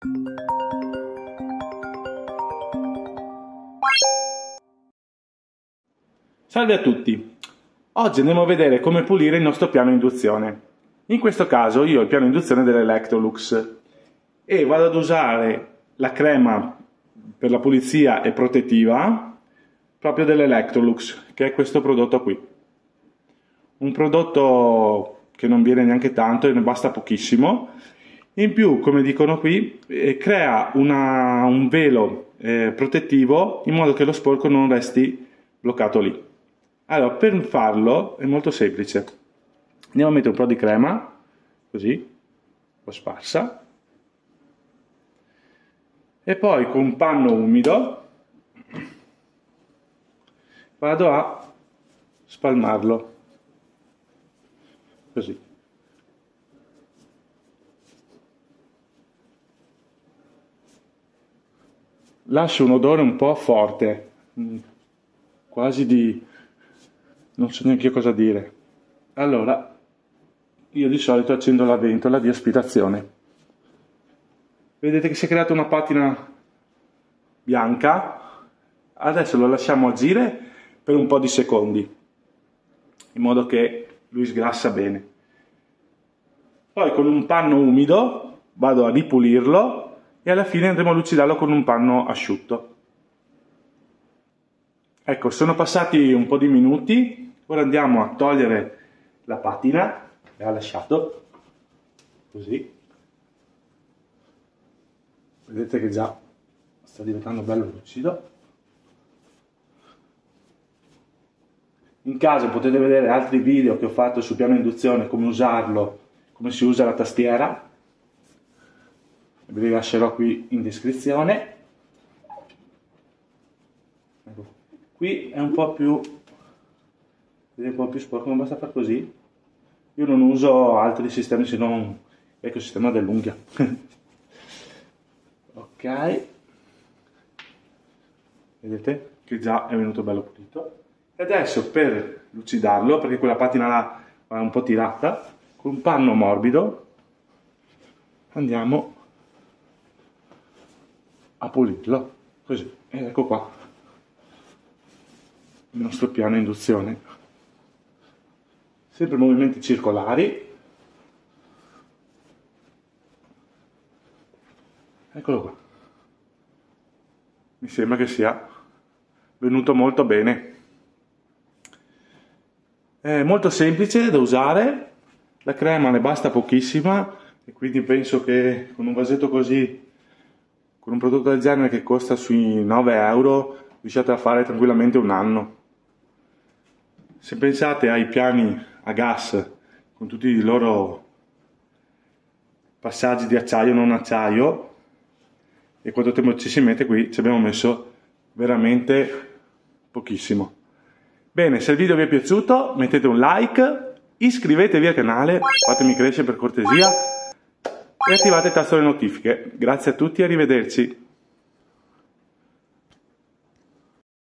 Salve a tutti! Oggi andiamo a vedere come pulire il nostro piano induzione. In questo caso io ho il piano induzione dell'Electrolux e vado ad usare la crema per la pulizia e protettiva proprio dell'Electrolux, che è questo prodotto qui. Un prodotto che non viene neanche tanto e ne basta pochissimo. In più, come dicono qui, crea un velo protettivo in modo che lo sporco non resti bloccato lì. Allora, per farlo è molto semplice. Andiamo a mettere un po' di crema, così, un po' sparsa, e poi con un panno umido vado a spalmarlo, così. Lascia un odore un po' forte, quasi di... non so neanche io cosa dire. Allora, io di solito accendo la ventola di aspirazione. Vedete che si è creata una patina bianca. Adesso lo lasciamo agire per un po' di secondi, in modo che lui sgrassa bene. Poi con un panno umido vado a ripulirlo e alla fine andremo a lucidarlo con un panno asciutto. Ecco, sono passati un po' di minuti, ora andiamo a togliere la patina che ha lasciato, così. Vedete che già sta diventando bello lucido. In caso potete vedere altri video che ho fatto sul piano induzione, come usarlo, come si usa la tastiera. Ve li lascerò qui in descrizione. Ecco. Qui è un po' più, vedete, un po' più sporco, non basta far così. Io non uso altri sistemi se non il sistema dell'unghia. Ok, vedete che già è venuto bello pulito. E adesso per lucidarlo, perché quella patina là va un po' tirata, con un panno morbido andiamo a pulirlo, così. E ecco qua il nostro piano induzione. Sempre movimenti circolari. Eccolo qua. Mi sembra che sia venuto molto bene. È molto semplice da usare, la crema ne basta pochissima e quindi penso che con un vasetto così, con un prodotto del genere che costa sui 9 euro, riusciate a fare tranquillamente un anno. Se pensate ai piani a gas con tutti i loro passaggi di acciaio non acciaio e quanto tempo ci si mette, qui ci abbiamo messo veramente pochissimo. Bene, se il video vi è piaciuto mettete un like, iscrivetevi al canale, fatemi crescere per cortesia e attivate il tasto delle notifiche. Grazie a tutti e arrivederci.